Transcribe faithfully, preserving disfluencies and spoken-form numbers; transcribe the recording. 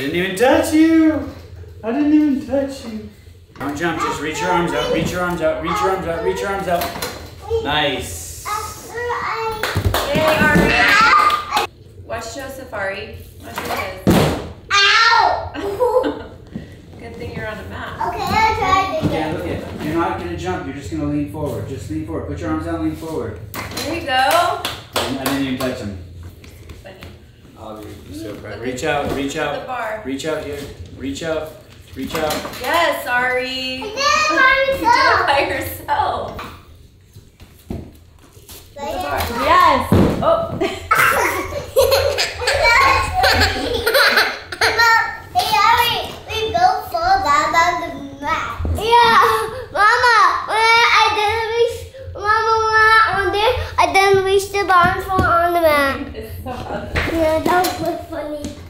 didn't even touch you. I didn't even touch you. Don't jump, just reach your arms out, reach your arms out, reach your arms out, reach your arms out. Nice. Yay, Ari. Watch Joseph, Ari. Watch this. Ow! Good thing you're on a mat. Okay, I'll try it again. Yeah, look at it. You're not going to jump, you're just going to lean forward. Just lean forward. Put your arms out, lean forward. There you go. I didn't even touch him. Funny. Oh, you're so proud. Reach out, reach The out. bar. Reach out here. Reach out. Reach out. Yes, Ari. I did it by You did it myself. by yourself. By The bar. yourself. Yes. Oh. Hey, Ari, we both fall down on the mat. Yeah, Mama, when I didn't reach, Mama, when I on there, I didn't reach the bottom fall on the mat. It's so hot. Yeah, that was funny.